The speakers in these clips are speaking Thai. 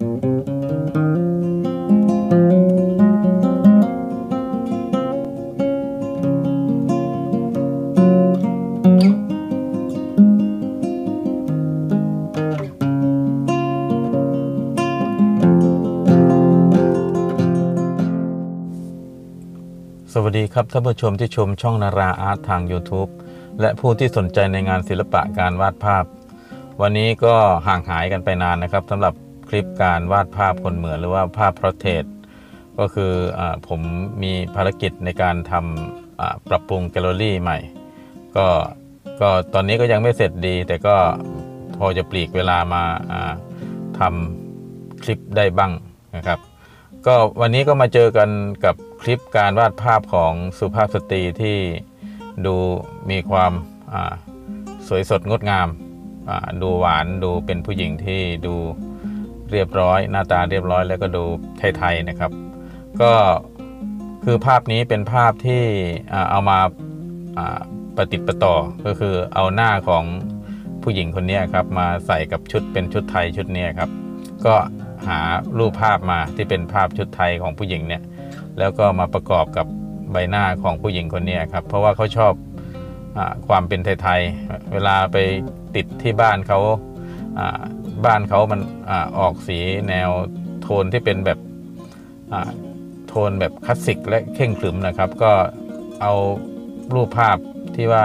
สวัสดีครับท่านผู้ชมที่ชมช่องนาราอาร์ตทาง YouTube และผู้ที่สนใจในงานศิลปะการวาดภาพวันนี้ก็ห่างหายกันไปนานนะครับสำหรับคลิปการวาดภาพคนเหมือนหรือว่าภาพพอร์เทรตก็คือผมมีภารกิจในการทำปรับปรุงแกลเลอรี่ใหม่ก็ตอนนี้ก็ยังไม่เสร็จดีแต่ก็พอจะปลีกเวลามาทำคลิปได้บ้างนะครับก็วันนี้ก็มาเจอกันกับคลิปการวาดภาพของสุภาพสตรีที่ดูมีความสวยสดงดงามดูหวานดูเป็นผู้หญิงที่ดูเรียบร้อยหน้าตาเรียบร้อยแล้วก็ดูไทยๆนะครับก็คือภาพนี้เป็นภาพที่เอามาประติดประต่อก็คือเอาหน้าของผู้หญิงคนนี้ครับมาใส่กับชุดเป็นชุดไทยชุดนี้ครับก็หารูปภาพมาที่เป็นภาพชุดไทยของผู้หญิงเนี่ยแล้วก็มาประกอบกับใบหน้าของผู้หญิงคนนี้ครับเพราะว่าเขาชอบความเป็นไทยๆเวลาไปติดที่บ้านเขามันออกสีแนวโทนที่เป็นแบบโทนแบบคลาสสิกและเข่งขรึมนะครับก็เอารูปภาพที่ว่า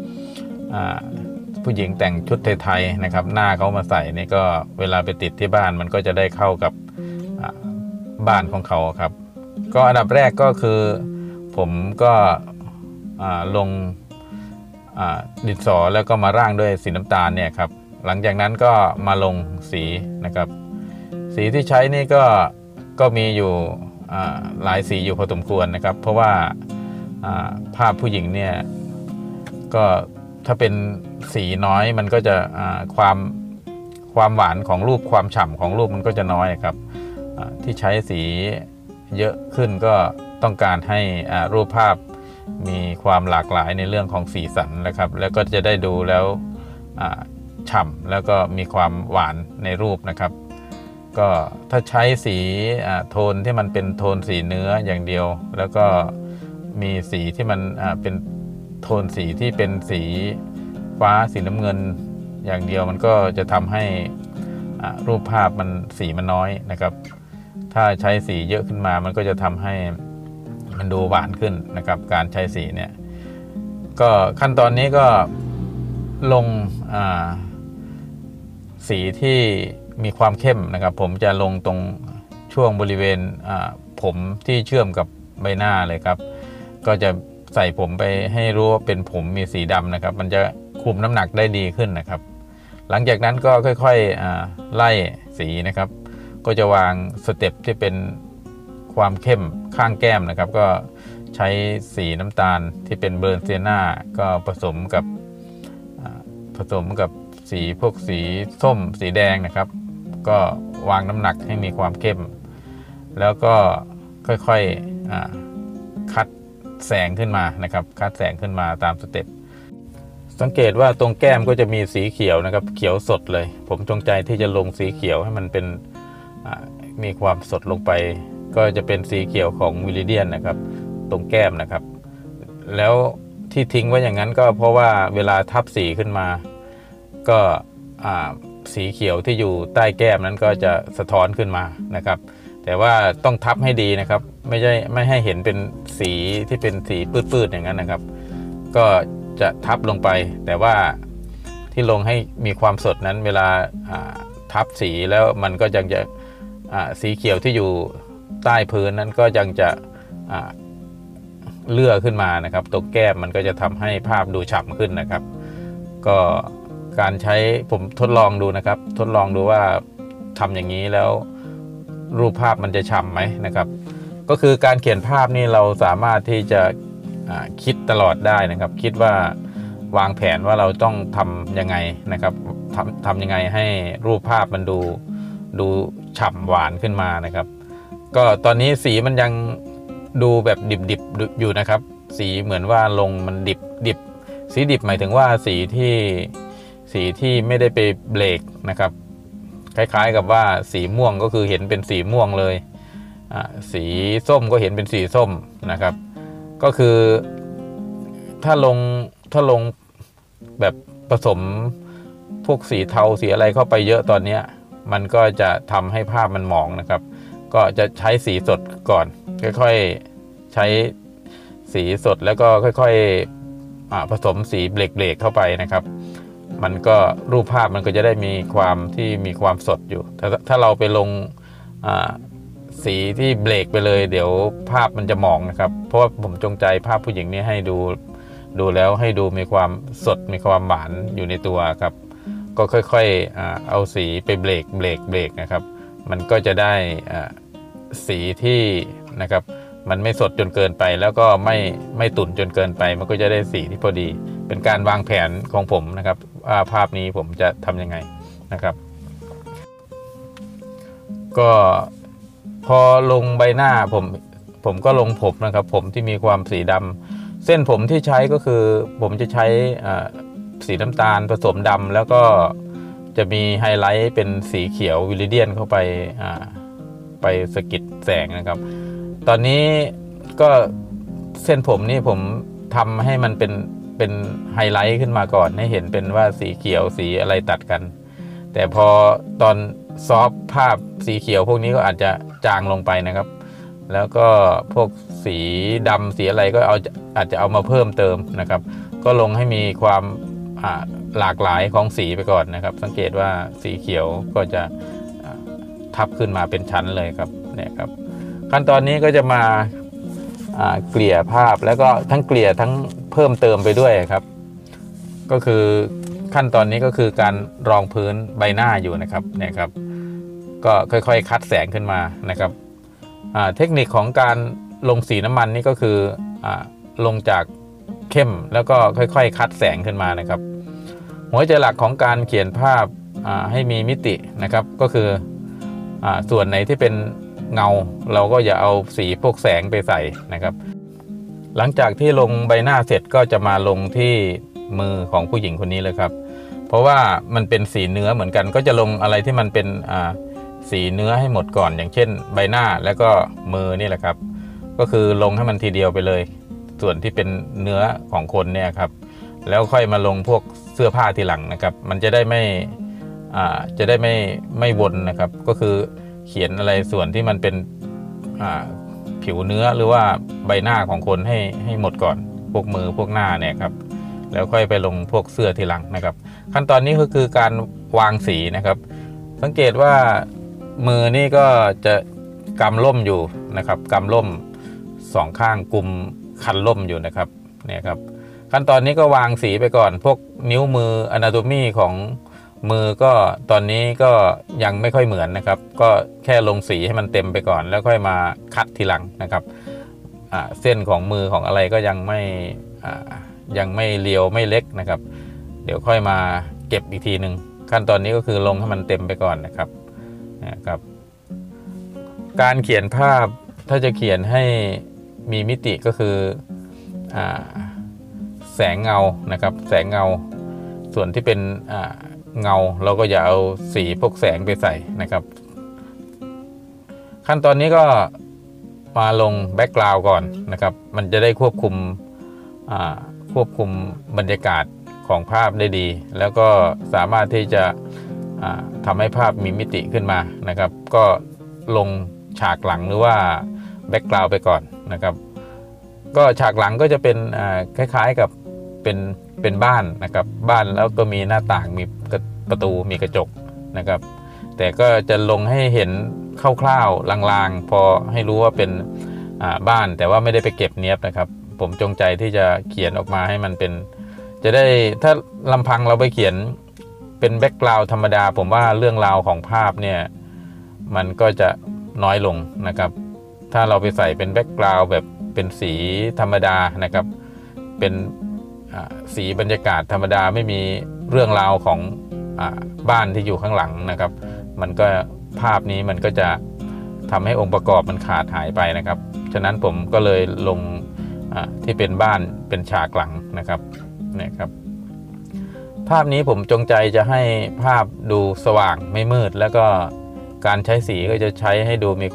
ผู้หญิงแต่งชุดไทยๆนะครับหน้าเขามาใส่นี่ก็เวลาไปติดที่บ้านมันก็จะได้เข้ากับบ้านของเขาครับก็อันดับแรกก็คือผมก็ลงดินสอแล้วก็มาร่างด้วยสีน้ำตาลเนี่ยครับหลังจากนั้นก็มาลงสีนะครับสีที่ใช้นี่ก็มีอยู่หลายสีอยู่พอสมควรนะครับเพราะว่าภาพผู้หญิงเนี่ยก็ถ้าเป็นสีน้อยมันก็จะความหวานของรูปความฉ่ำของรูปมันก็จะน้อยครับที่ใช้สีเยอะขึ้นก็ต้องการให้รูปภาพมีความหลากหลายในเรื่องของสีสันนะครับแล้วก็จะได้ดูแล้วฉ่ำแล้วก็มีความหวานในรูปนะครับก็ถ้าใช้สีโทนที่มันเป็นโทนสีเนื้ออย่างเดียวแล้วก็มีสีที่มันเป็นโทนสีที่เป็นสีฟ้าสีน้ำเงินอย่างเดียวมันก็จะทำให้รูปภาพมันสีมันน้อยนะครับถ้าใช้สีเยอะขึ้นมามันก็จะทำให้มันดูหวานขึ้นนะครับการใช้สีเนี่ยก็ขั้นตอนนี้ก็ลงสีที่มีความเข้มนะครับผมจะลงตรงช่วงบริเวณผมที่เชื่อมกับใบหน้าเลยครับก็จะใส่ผมไปให้รู้ว่าเป็นผมมีสีดำนะครับมันจะคุมน้ำหนักได้ดีขึ้นนะครับหลังจากนั้นก็ค่อยๆไล่สีนะครับก็จะวางสเต็ปที่เป็นความเข้มข้างแก้มนะครับก็ใช้สีน้ำตาลที่เป็นเบอร์เซียน่าก็ผสมกับสีพวกสีส้มสีแดงนะครับก็วางน้ำหนักให้มีความเข้มแล้วก็ค่อยๆคัดแสงขึ้นมานะครับคัดแสงขึ้นมาตามสเต็ปสังเกตว่าตรงแก้มก็จะมีสีเขียวนะครับเขียวสดเลยผมจงใจที่จะลงสีเขียวให้มันเป็นมีความสดลงไปก็จะเป็นสีเขียวของวิลิเดียนนะครับตรงแก้มนะครับแล้วที่ทิ้งไว้อย่างนั้นก็เพราะว่าเวลาทับสีขึ้นมาก็สีเขียวที่อยู่ใต้แก้มนั้นก็จะสะท้อนขึ้นมานะครับแต่ว่าต้องทับให้ดีนะครับไม่ให้เห็นเป็นสีที่เป็นสีปื้ดๆอย่างนั้นนะครับก็จะทับลงไปแต่ว่าที่ลงให้มีความสดนั้นเวลาทับสีแล้วมันก็ยังจะสีเขียวที่อยู่ใต้พื้นนั้นก็ยังจะเลื่อขึ้นมานะครับตรงแก้มมันก็จะทำให้ภาพดูฉ่ำขึ้นนะครับก็การใช้ผมทดลองดูนะครับทดลองดูว่าทำอย่างนี้แล้วรูปภาพมันจะฉ่ำไหมนะครับก็คือการเขียนภาพนี่เราสามารถที่จะคิดตลอดได้นะครับคิดว่าวางแผนว่าเราต้องทำยังไงนะครับทำยังไงให้รูปภาพมันดูฉ่ำหวานขึ้นมานะครับก็ตอนนี้สีมันยังดูแบบดิบอยู่นะครับสีเหมือนว่าลงมันดิบสีดิบหมายถึงว่าสีที่ไม่ได้ไปเบรกนะครับคล้ายๆกับว่าสีม่วงก็คือเห็นเป็นสีม่วงเลยสีส้มก็เห็นเป็นสีส้มนะครับก็คือถ้าลงแบบผสมพวกสีเทาสีอะไรเข้าไปเยอะตอนนี้มันก็จะทำให้ภาพมันหมองนะครับก็จะใช้สีสดก่อนค่อยๆใช้สีสดแล้วก็ค่อยๆผสมสีเบลกๆเข้าไปนะครับมันก็รูปภาพมันก็จะได้มีความสดอยู่ถ้าเราไปลงสีที่เบลกไปเลยเดี๋ยวภาพมันจะหมองนะครับเพราะว่าผมจงใจภาพผู้หญิงนี้ให้ดูแล้วให้ดูมีความสดมีความหวานอยู่ในตัวครับก็ค่อยๆเอาสีไปเบลกนะครับมันก็จะได้สีที่นะครับมันไม่สดจนเกินไปแล้วก็ไม่ตุ่นจนเกินไปมันก็จะได้สีที่พอดีเป็นการวางแผนของผมนะครับว่าภาพนี้ผมจะทำยังไงนะครับก็พอลงใบหน้าผมก็ลงผมนะครับผมที่มีความสีดำเส้นผมที่ใช้ก็คือผมจะใช้สีน้ำตาลผสมดำแล้วก็จะมีไฮไลท์เป็นสีเขียววิลิเดียนเข้าไปสกิดแสงนะครับตอนนี้ก็เส้นผมนี่ผมทำให้มันเป็นไฮไลท์ขึ้นมาก่อนให้เห็นเป็นว่าสีเขียวสีอะไรตัดกันแต่พอตอนซอฟภาพสีเขียวพวกนี้ก็อาจจะจางลงไปนะครับแล้วก็พวกสีดำสีอะไรก็อาจจะเอามาเพิ่มเติมนะครับก็ลงให้มีความหลากหลายของสีไปก่อนนะครับสังเกตว่าสีเขียวก็จะทับขึ้นมาเป็นชั้นเลยครับเนี่ยครับขั้นตอนนี้ก็จะมาเกลี่ยภาพแล้วก็ทั้งเกลี่ยทั้งเพิ่มเติมไปด้วยครับก็คือขั้นตอนนี้ก็คือการรองพื้นใบหน้าอยู่นะครับเนี่ยครับก็ค่อยๆคัดแสงขึ้นมานะครับเทคนิคของการลงสีน้ำมันนี่ก็คือลงจากเข้มแล้วก็ค่อยๆคัดแสงขึ้นมานะครับหัวใจหลักของการเขียนภาพให้มีมิตินะครับก็คือส่วนไหนที่เป็นเงาเราก็อย่าเอาสีพวกแสงไปใส่นะครับหลังจากที่ลงใบหน้าเสร็จก็จะมาลงที่มือของผู้หญิงคนนี้เลยครับเพราะว่ามันเป็นสีเนื้อเหมือนกันก็จะลงอะไรที่มันเป็นสีเนื้อให้หมดก่อนอย่างเช่นใบหน้าแล้วก็มือนี่แหละครับก็คือลงให้มันทีเดียวไปเลยส่วนที่เป็นเนื้อของคนเนี่ยครับแล้วค่อยมาลงพวกเสื้อผ้าทีหลังนะครับมันจะได้ไม่วนนะครับก็คือเขียนอะไรส่วนที่มันเป็นผิวเนื้อหรือว่าใบหน้าของคนให้หมดก่อนพวกมือพวกหน้าเนี่ยครับแล้วค่อยไปลงพวกเสื้อทีหลังนะครับขั้นตอนนี้ก็คือการวางสีนะครับสังเกตว่ามือนี่ก็จะกำล่มอยู่นะครับกำล่มสองข้างกุมคันล่มอยู่นะครับเนี่ยครับขั้นตอนนี้ก็วางสีไปก่อนพวกนิ้วมืออนาโตมีของมือก็ตอนนี้ก็ยังไม่ค่อยเหมือนนะครับก็แค่ลงสีให้มันเต็มไปก่อนแล้วค่อยมาคัดทีหลังนะครับเส้นของมือของอะไรก็ยังไม่เรียวไม่เล็กนะครับเดี๋ยวค่อยมาเก็บอีกทีหนึ่งขั้นตอนนี้ก็คือลงให้มันเต็มไปก่อนนะครับการเขียนภาพถ้าจะเขียนให้มีมิติก็คือแสงเงานะครับแสงเงาส่วนที่เป็นเงาเราก็อย่าเอาสีพวกแสงไปใส่นะครับขั้นตอนนี้ก็มาลงแบ็กกราวด์ก่อนนะครับมันจะได้ควบคุมบรรยากาศของภาพได้ดีแล้วก็สามารถที่จะทำให้ภาพมีมิติขึ้นมานะครับก็ลงฉากหลังหรือว่าแบ็กกราวด์ไปก่อนนะครับก็ฉากหลังก็จะเป็นคล้ายๆกับเป็นบ้านนะครับบ้านแล้วก็มีหน้าต่างมีประตูมีกระจกนะครับแต่ก็จะลงให้เห็นคร่าวๆลางๆพอให้รู้ว่าเป็นบ้านแต่ว่าไม่ได้ไปเก็บเนียบนะครับผมจงใจที่จะเขียนออกมาให้มันเป็นจะได้ถ้าลำพังเราไปเขียนเป็นแบ็กกราวด์ธรรมดาผมว่าเรื่องราวของภาพเนี่ยมันก็จะน้อยลงนะครับถ้าเราไปใส่เป็นแบ็กกราวด์แบบเป็นสีธรรมดานะครับเป็นสีบรรยากาศธรรมดาไม่มีเรื่องราวของบ้านที่อยู่ข้างหลังนะครับมันก็ภาพนี้มันก็จะทำให้องค์ประกอบมันขาดหายไปนะครับฉะนั้นผมก็เลยลงที่เป็นบ้านเป็นฉากหลังนะครับเนี่ยครับภาพนี้ผมจงใจจะให้ภาพดูสว่างไม่มืดแล้วก็การใช้สีก็จะใช้ให้ดูมี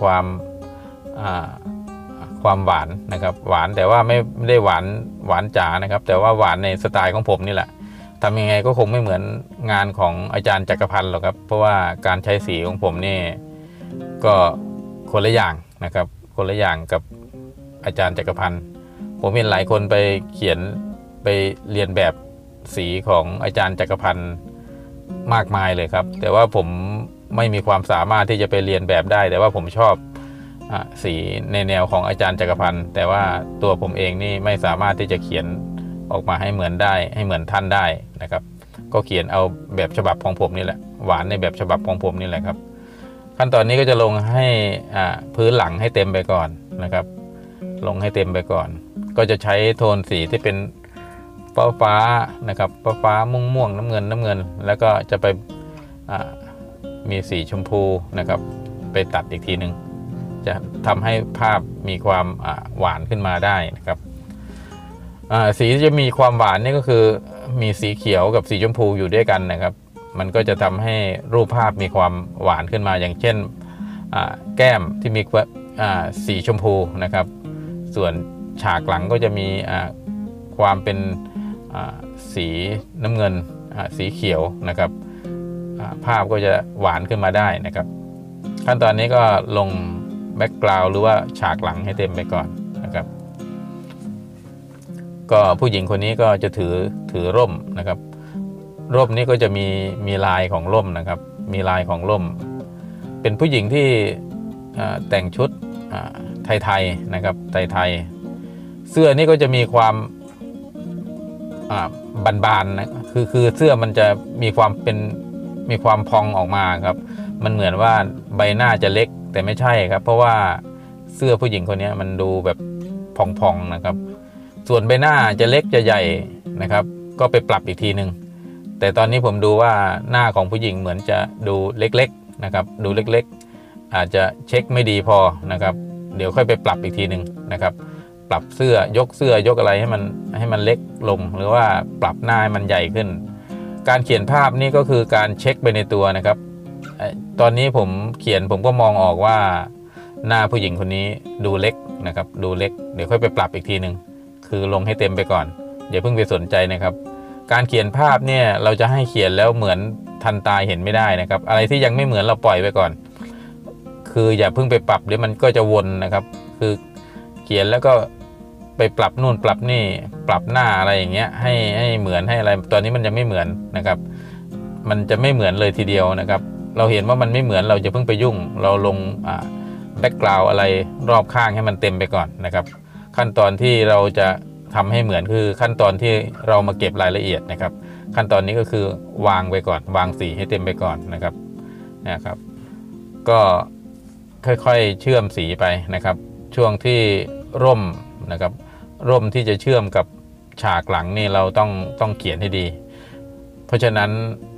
ความหวานนะครับหวานแต่ว่าไม่ได้หวานจ๋านะครับแต่ว่าหวานในสไตล์ของผมนี่แหละทำยังไงก็คงไม่เหมือนงานของอาจารย์จักรพันธ์หรอกครับเพราะว่าการใช้สีของผมนี่ก็คนละอย่างนะครับคนละอย่างกับอาจารย์จักรพันธ์ผมเห็นหลายคนไปเขียนไปเรียนแบบสีของอาจารย์จักรพันธ์มากมายเลยครับแต่ว่าผมไม่มีความสามารถที่จะไปเรียนแบบได้แต่ว่าผมชอบสีในแนวของอาจารย์จักรพันธ์แต่ว่าตัวผมเองนี่ไม่สามารถที่จะเขียนออกมาให้เหมือนได้ให้เหมือนท่านได้นะครับก็เขียนเอาแบบฉบับของผมนี่แหละหวานในแบบฉบับของผมนี่แหละครับขั้นตอนนี้ก็จะลงให้พื้นหลังให้เต็มไปก่อนนะครับลงให้เต็มไปก่อนก็จะใช้โทนสีที่เป็นฟ้านะครับฟ้าม่วงน้ำเงินแล้วก็จะไปมีสีชมพูนะครับไปตัดอีกทีหนึ่งจะทำให้ภาพมีความหวานขึ้นมาได้นะครับสีที่จะมีความหวานนี่ก็คือมีสีเขียวกับสีชมพูอยู่ด้วยกันนะครับมันก็จะทำให้รูปภาพมีความหวานขึ้นมาอย่างเช่นแก้มที่มีสีชมพูนะครับส่วนฉากหลังก็จะมีความเป็นสีน้ำเงินสีเขียวนะครับภาพก็จะหวานขึ้นมาได้นะครับขั้นตอนนี้ก็ลงแบ็กกราวด์หรือว่าฉากหลังให้เต็มไปก่อนนะครับก็ผู้หญิงคนนี้ก็จะถือร่มนะครับร่มนี้ก็จะมีลายของร่มนะครับมีลายของร่มเป็นผู้หญิงที่แต่งชุดไทยๆนะครับไทยๆเสื้อนี่ก็จะมีความบานๆนะคือเสื้อมันจะมีความพองออกมาครับมันเหมือนว่าใบหน้าจะเล็กแต่ไม่ใช่ครับเพราะว่าเสื้อผู้หญิงคนนี้มันดูแบบพองๆนะครับส่วนใบหน้าจะเล็กจะใหญ่นะครับก็ไปปรับอีกทีหนึ่งแต่ตอนนี้ผมดูว่าหน้าของผู้หญิงเหมือนจะดูเล็กๆนะครับดูเล็กๆอาจจะเช็คไม่ดีพอนะครับเดี๋ยวค่อยไปปรับอีกทีหนึ่งนะครับปรับเสื้อยกอะไรให้มันเล็กลงหรือว่าปรับหน้าให้มันใหญ่ขึ้นการเขียนภาพนี่ก็คือการเช็คไปในตัวนะครับตอนนี้ผมเขียนผมก็มองออกว่าหน้าผู้หญิงคนนี้ดูเล็กนะครับดูเล็กเดี๋ยวค่อยไปปรับอีกทีหนึ่งคือลงให้เต็มไปก่อนอย่าเพิ่งไปสนใจนะครับการเขียนภาพเนี่ยเราจะให้เขียนแล้วเหมือนทันตาเห็นไม่ได้นะครับอะไรที่ยังไม่เหมือนเราปล่อยไปก่อนคืออย่าเพิ่งไปปรับเดี๋ยวมันก็จะวนนะครับคือเขียนแล้วก็ไปปรับนู่นปรับนี่ปรับหน้าอะไรอย่างเงี้ยให้เหมือนให้อะไรตอนนี้มันจะไม่เหมือนนะครับมันจะไม่เหมือนเลยทีเดียวนะครับเราเห็นว่ามันไม่เหมือนเราจะเพิ่งไปยุ่งเราลงแบ็กกราวด์อะไรรอบข้างให้มันเต็มไปก่อนนะครับขั้นตอนที่เราจะทำให้เหมือนคือขั้นตอนที่เรามาเก็บรายละเอียดนะครับขั้นตอนนี้ก็คือวางไปก่อนวางสีให้เต็มไปก่อนนะครับก็ค่อยๆเชื่อมสีไปนะครับช่วงที่ร่มนะครับร่มที่จะเชื่อมกับฉากหลังนี่เราต้องเขียนให้ดีเพราะฉะนั้น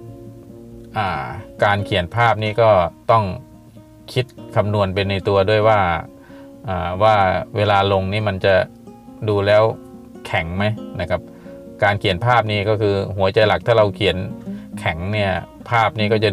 การเขียนภาพนี้ก็ต้องคิดคำนวณเป็นในตัวด้วยว่าเวลาลงนี่มันจะดูแล้วแข็งไหมนะครับการเขียนภาพนี้ก็คือหัวใจหลักถ้าเราเขียนแข็งเนี่ยภาพนี้ก็จะ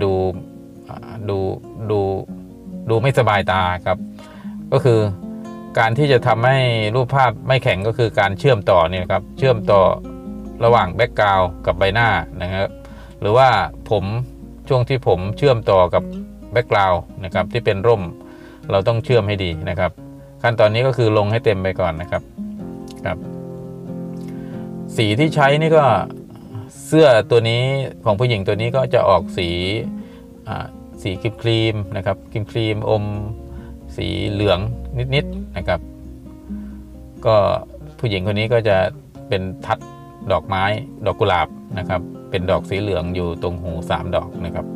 ดูไม่สบายตาครับก็คือการที่จะทำให้รูปภาพไม่แข็งก็คือการเชื่อมต่อเนี่ยครับเชื่อมต่อระหว่างแบ็กกราวด์กับใบหน้านะครับหรือว่าช่วงที่ผมเชื่อมต่อกับแบ็กกราวด์นะครับที่เป็นร่มเราต้องเชื่อมให้ดีนะครับขั้นตอนนี้ก็คือลงให้เต็มไปก่อนนะครับสีที่ใช้นี่ก็เสื้อตัวนี้ของผู้หญิงตัวนี้ก็จะออกสีครีมนะครับครีมอมสีเหลืองนิดๆนะครับก็ผู้หญิงคนนี้ก็จะเป็นทัดดอกไม้ดอกกุหลาบนะครับเป็นดอกสีเหลืองอยู่ตรงหู3ดอกนะครับ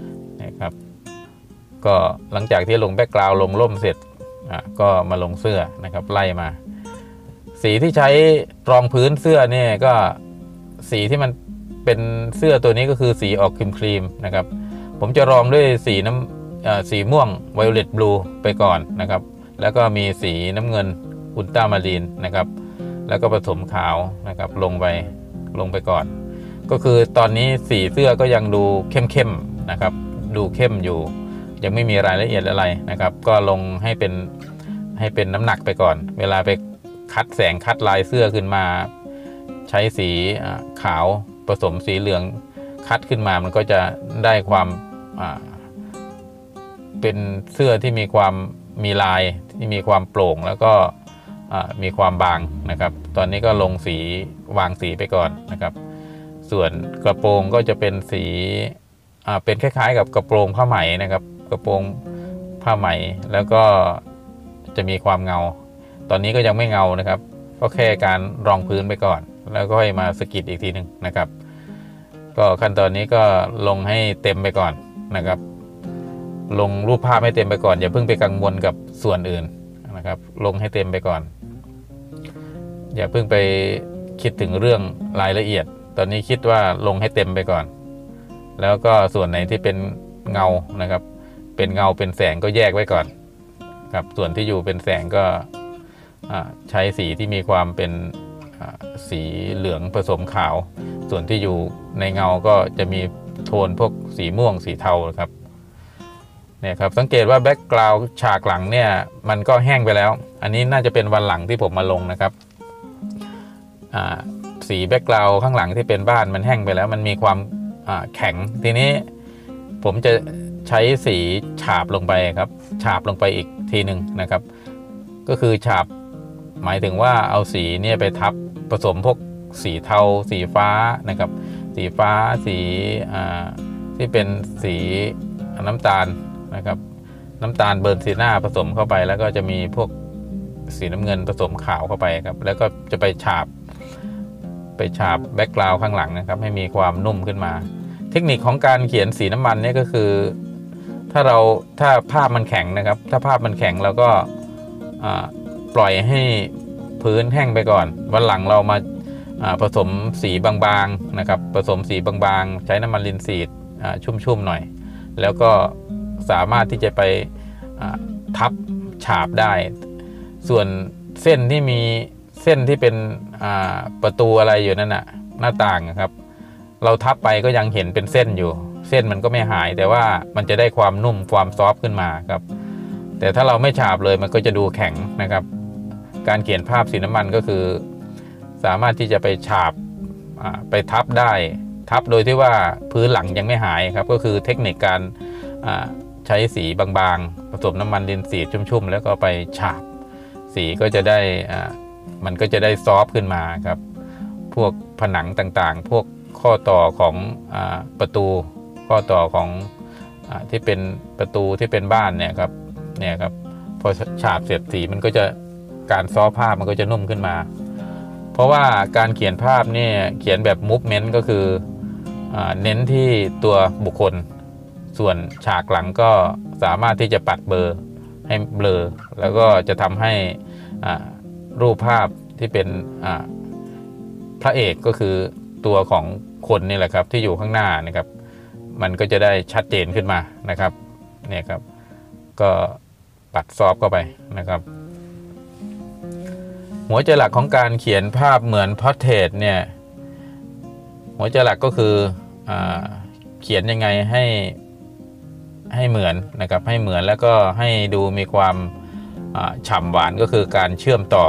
ก็หลังจากที่ลงแบ็กกราวด์ลงร่มเสร็จก็มาลงเสื้อนะครับไล่มาสีที่ใช้รองพื้นเสื้อเนี่ยก็สีที่มันเป็นเสื้อตัวนี้ก็คือสีออกครีมนะครับผมจะรองด้วยสีม่วงไวโอเลตบลูไปก่อนนะครับแล้วก็มีสีน้ำเงินอุลตรามารีนนะครับแล้วก็ผสมขาวนะครับลงไปก่อนก็คือตอนนี้สีเสื้อก็ยังดูเข้มๆนะครับดูเข้มอยู่ยังไม่มีรายละเอียดอะไรนะครับก็ลงให้เป็นน้ำหนักไปก่อนเวลาไปคัดแสงคัดลายเสื้อขึ้นมาใช้สีขาวผสมสีเหลืองคัดขึ้นมามันก็จะได้ความเป็นเสื้อที่มีความมีลายที่มีความโปร่งแล้วก็มีความบางนะครับตอนนี้ก็ลงสีวางสีไปก่อนนะครับส่วนกระโปรงก็จะเป็นสีเป็นคล้ายๆกับกระโปรงผ้าไหมนะครับกระโปรงผ้าไหมแล้วก็จะมีความเงาตอนนี้ก็ยังไม่เงานะครับก็แค่การรองพื้นไปก่อนแล้วก็ค่อยมาสกิดอีกทีหนึ่งนะครับก็ขั้นตอนนี้ก็ลงให้เต็มไปก่อนนะครับลงรูปภาพให้เต็มไปก่อนอย่าเพิ่งไปกังวลกับส่วนอื่นนะครับลงให้เต็มไปก่อนอย่าเพิ่งไปคิดถึงเรื่องรายละเอียดตอนนี้คิดว่าลงให้เต็มไปก่อนแล้วก็ส่วนไหนที่เป็นเงานะครับเป็นเงาเป็นแสงก็แยกไว้ก่อนครับส่วนที่อยู่เป็นแสงก็ใช้สีที่มีความเป็นสีเหลืองผสมขาวส่วนที่อยู่ในเงาก็จะมีโทนพวกสีม่วงสีเทาครับเนี่ยครับสังเกตว่าแบ็กกราวด์ฉากหลังเนี่ยมันก็แห้งไปแล้วอันนี้น่าจะเป็นวันหลังที่ผมมาลงนะครับสีแบ็กกราวด์ข้างหลังที่เป็นบ้านมันแห้งไปแล้วมันมีความแข็งทีนี้ผมจะใช้สีฉาบลงไปครับฉาบลงไปอีกทีหนึ่งนะครับก็คือฉาบหมายถึงว่าเอาสีเนี่ยไปทับผสมพวกสีเทาสีฟ้านะครับสีฟ้าสีที่เป็นสีน้ำตาลนะครับน้ำตาลเบิร์นสีหน้าผสมเข้าไปแล้วก็จะมีพวกสีน้ำเงินผสมขาวเข้าไปครับแล้วก็จะไปฉาบแบ็กกราวด์ข้างหลังนะครับให้มีความนุ่มขึ้นมาเทคนิคของการเขียนสีน้ำมันเนี่ยก็คือถ้าภาพมันแข็งนะครับถ้าภาพมันแข็งเราก็ปล่อยให้พื้นแห้งไปก่อนวันหลังเรามาผสมสีบางๆนะครับผสมสีบางๆใช้น้ำมันลินซีดชุ่มๆหน่อยแล้วก็สามารถที่จะไปทับฉาบได้ส่วนเส้นที่มีเส้นที่เป็นประตูอะไรอยู่นั่นน่ะหน้าต่างครับเราทับไปก็ยังเห็นเป็นเส้นอยู่เส้นมันก็ไม่หายแต่ว่ามันจะได้ความนุ่มความซอฟต์ขึ้นมาครับแต่ถ้าเราไม่ฉาบเลยมันก็จะดูแข็งนะครับการเขียนภาพสีน้ำมันก็คือสามารถที่จะไปฉาบไปทับได้ทับโดยที่ว่าพื้นหลังยังไม่หายครับก็คือเทคนิคการใช้สีบางๆผสมน้ำมันลินซีดชุ่มๆแล้วก็ไปฉาบสีก็จะได้มันก็จะได้ซอฟต์ขึ้นมาครับพวกผนังต่างๆพวกข้อต่อของประตูข้อต่อของที่เป็นประตูที่เป็นบ้านเนี่ยครับพอฉาบเสร็จสีมันก็จะการซอฟต์ภาพมันก็จะนุ่มขึ้นมาเพราะว่าการเขียนภาพเนี่ยเขียนแบบมูฟเมนต์ก็คือเน้นที่ตัวบุคคลส่วนฉากหลังก็สามารถที่จะปัดเบลอให้เบลอแล้วก็จะทำให้รูปภาพที่เป็นพระเอกก็คือตัวของคนนี่แหละครับที่อยู่ข้างหน้านะครับมันก็จะได้ชัดเจนขึ้นมานะครับเนี่ยครับก็ปัดซอฟต์เข้าไปนะครับหัวใจหลักของการเขียนภาพเหมือนพอร์เทรตเนี่ยหัวใจหลักก็คือเขียนยังไงให้เหมือนนะครับให้เหมือนแล้วก็ให้ดูมีความฉ่ำหวานก็คือการเชื่อมต่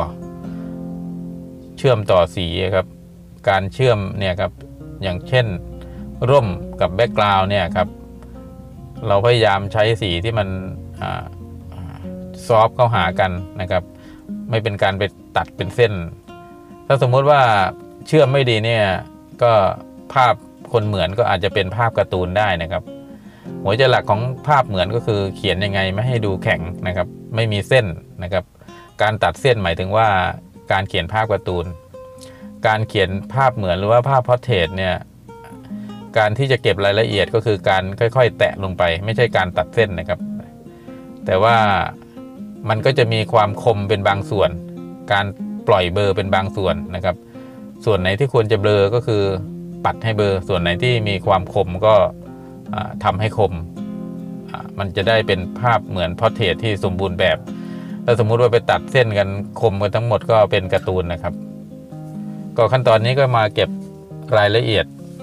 อสีครับการเชื่อมเนี่ยครับอย่างเช่นร่มกับแบ็กกราวด์เนี่ยครับเราพยายามใช้สีที่มันซอฟต์เข้าหากันนะครับไม่เป็นการไปตัดเป็นเส้นถ้าสมมติว่าเชื่อมไม่ดีเนี่ยก็ภาพคนเหมือนก็อาจจะเป็นภาพการ์ตูนได้นะครับหัวใจหลักของภาพเหมือนก็คือเขียนยังไงไม่ให้ดูแข็งนะครับไม่มีเส้นนะครับการตัดเส้นหมายถึงว่าการเขียนภาพการ์ตูนการเขียนภาพเหมือนหรือว่าภาพพอร์เทรตเนี่ยการที่จะเก็บรายละเอียดก็คือการค่อยๆแตะลงไปไม่ใช่การตัดเส้นนะครับแต่ว่ามันก็จะมีความคมเป็นบางส่วนการปล่อยเบลอเป็นบางส่วนนะครับส่วนไหนที่ควรจะเบลอก็คือปัดให้เบลอส่วนไหนที่มีความคมก็ทำให้คมมันจะได้เป็นภาพเหมือนพอร์เทรตที่สมบูรณ์แบบถ้าสมมุติว่าไปตัดเส้นกันคมกันทั้งหมดก็เป็นการ์ตูนนะครับก็ขั้นตอนนี้ก็มาเก็บรายละเอียด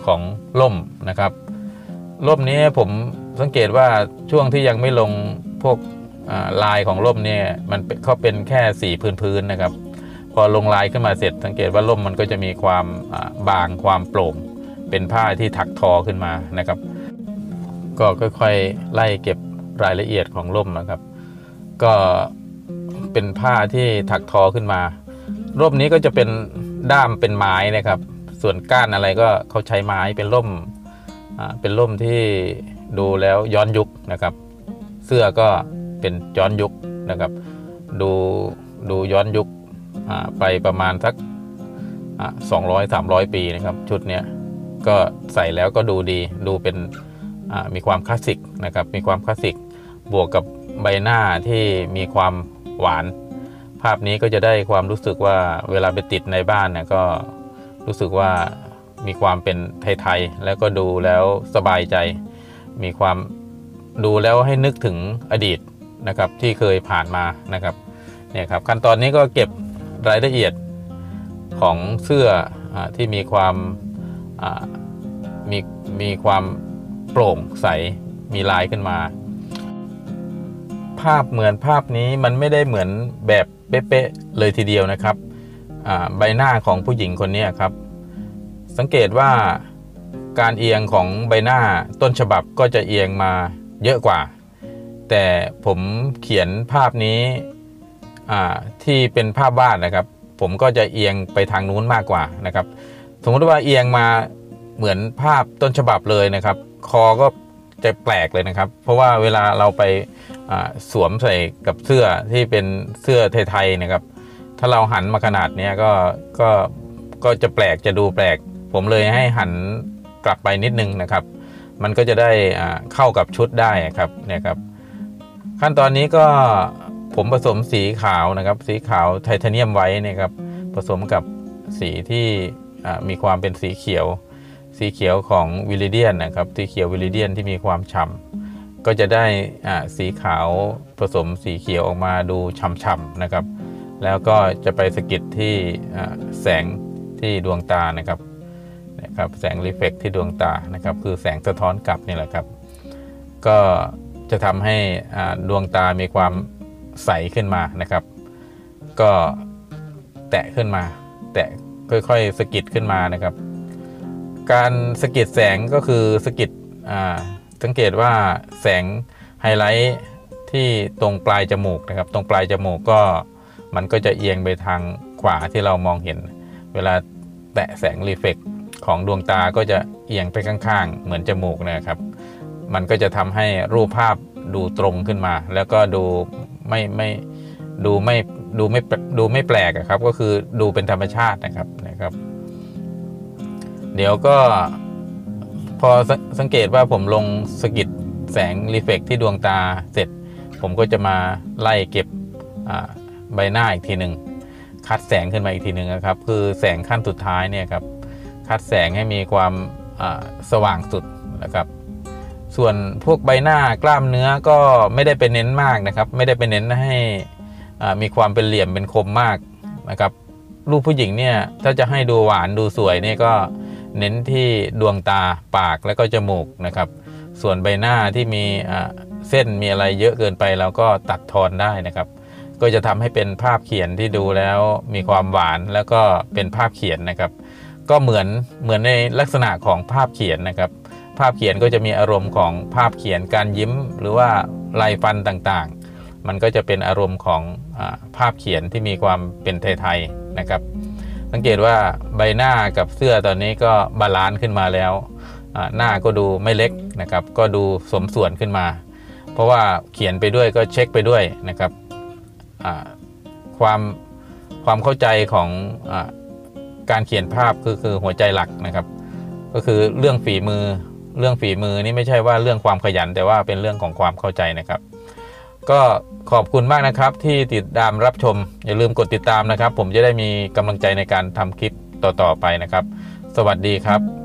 ของร่มนะครับร่มนี้ผมสังเกตว่าช่วงที่ยังไม่ลงพวกลายของร่มเนี่ยมันเขาเป็นแค่สีพื้นๆนะครับพอลงลายขึ้นมาเสร็จสังเกตว่าร่มมันก็จะมีความบางความโปร่งเป็นผ้าที่ถักทอขึ้นมานะครับก็ค่อยๆไล่เก็บรายละเอียดของร่มนะครับก็เป็นผ้าที่ถักทอขึ้นมาร่มนี้ก็จะเป็นด้ามเป็นไม้นะครับส่วนก้านอะไรก็เขาใช้ไม้เป็นร่มที่ดูแล้วย้อนยุคนะครับเสื้อก็เป็นย้อนยุคนะครับดูย้อนยุคไปประมาณสัก200-300 ปีนะครับชุดเนี้ยก็ใส่แล้วก็ดูดีดูเป็นมีความคลาสสิกนะครับมีความคลาสสิกบวกกับใบหน้าที่มีความหวานภาพนี้ก็จะได้ความรู้สึกว่าเวลาไปติดในบ้านเนี่ยก็รู้สึกว่ามีความเป็นไทยๆแล้วก็ดูแล้วสบายใจมีความดูแล้วให้นึกถึงอดีตนะครับที่เคยผ่านมานะครับเนี่ยครับขั้นตอนนี้ก็เก็บรายละเอียดของเสื้อที่มีความมีความโปร่งใสมีลายขึ้นมาภาพเหมือนภาพนี้มันไม่ได้เหมือนแบบเป๊ะๆเลยทีเดียวนะครับใบหน้าของผู้หญิงคนนี้ครับสังเกตว่าการเอียงของใบหน้าต้นฉบับก็จะเอียงมาเยอะกว่าแต่ผมเขียนภาพนี้ที่เป็นภาพวาดนะครับผมก็จะเอียงไปทางนู้นมากกว่านะครับสมมติว่าเอียงมาเหมือนภาพต้นฉบับเลยนะครับคอก็จะแปลกเลยนะครับเพราะว่าเวลาเราไปสวมใส่กับเสื้อที่เป็นเสื้อไทยๆนะครับถ้าเราหันมาขนาดนี้ก็จะแปลกจะดูแปลกผมเลยให้หันกลับไปนิดนึงนะครับมันก็จะได้เข้ากับชุดได้ครับเนี่ยครับขั้นตอนนี้ก็ผมผสมสีขาวนะครับสีขาวไทเทเนียมไว้นะครับผสมกับสีที่มีความเป็นสีเขียวของวิลิเดียนนะครับสีเขียววิลิเดียนที่มีความฉ่ำก็จะได้สีขาวผสมสีเขียวออกมาดูฉ่ำๆนะครับแล้วก็จะไปสกิดที่แสงที่ดวงตานะครับแสงรีเฟล็กที่ดวงตานะครับคือแสงสะท้อนกลับนี่แหละครับก็จะทำให้ดวงตามีความใสขึ้นมานะครับก็แตะขึ้นมาแตะค่อยๆสกิดขึ้นมานะครับการสกิดแสงก็คือสกิดสังเกตว่าแสงไฮไลท์ที่ตรงปลายจมูกนะครับตรงปลายจมูกก็มันก็จะเอียงไปทางขวาที่เรามองเห็นเวลาแตะแสงรีเฟล็กของดวงตาก็จะเอียงไปข้างๆเหมือนจมูกนะครับมันก็จะทำให้รูปภาพดูตรงขึ้นมาแล้วก็ดูไม่แปลกครับก็คือดูเป็นธรรมชาตินะครับเดี๋ยวก็พอสังเกตว่าผมลงสกิดแสงรีเฟล็กที่ดวงตาเสร็จผมก็จะมาไล่เก็บใบหน้าอีกทีหนึ่งคัดแสงขึ้นมาอีกทีหนึ่งนะครับคือแสงขั้นสุดท้ายเนี่ยครับคัดแสงให้มีความสว่างสุดนะครับส่วนพวกใบหน้ากล้ามเนื้อก็ไม่ได้ไปเน้นมากนะครับไม่ได้ไปเน้นให้มีความเป็นเหลี่ยมเป็นคมมากนะครับรูปผู้หญิงเนี่ยถ้าจะให้ดูหวานดูสวยเนี่ยก็เน้นที่ดวงตาปากและก็จมูกนะครับส่วนใบหน้าที่มีเส้นมีอะไรเยอะเกินไปเราก็ตัดทอนได้นะครับก็จะทำให้เป็นภาพเขียนที่ดูแล้วมีความหวานแล้วก็เป็นภาพเขียนนะครับก็เหมือนในลักษณะของภาพเขียนนะครับภาพเขียนก็จะมีอารมณ์ของภาพเขียนการยิ้มหรือว่าลายฟันต่างๆมันก็จะเป็นอารมณ์ของภาพเขียนที่มีความเป็นไทยๆนะครับสังเกตว่าใบหน้ากับเสื้อตอนนี้ก็บาลานซ์ขึ้นมาแล้วหน้าก็ดูไม่เล็กนะครับก็ดูสมส่วนขึ้นมาเพราะว่าเขียนไปด้วยก็เช็คไปด้วยนะครับความเข้าใจของการเขียนภาพคือหัวใจหลักนะครับก็คือเรื่องฝีมือนี่ไม่ใช่ว่าเรื่องความขยันแต่ว่าเป็นเรื่องของความเข้าใจนะครับก็ขอบคุณมากนะครับที่ติดตามรับชมอย่าลืมกดติดตามนะครับผมจะได้มีกำลังใจในการทำคลิปต่อๆไปนะครับสวัสดีครับ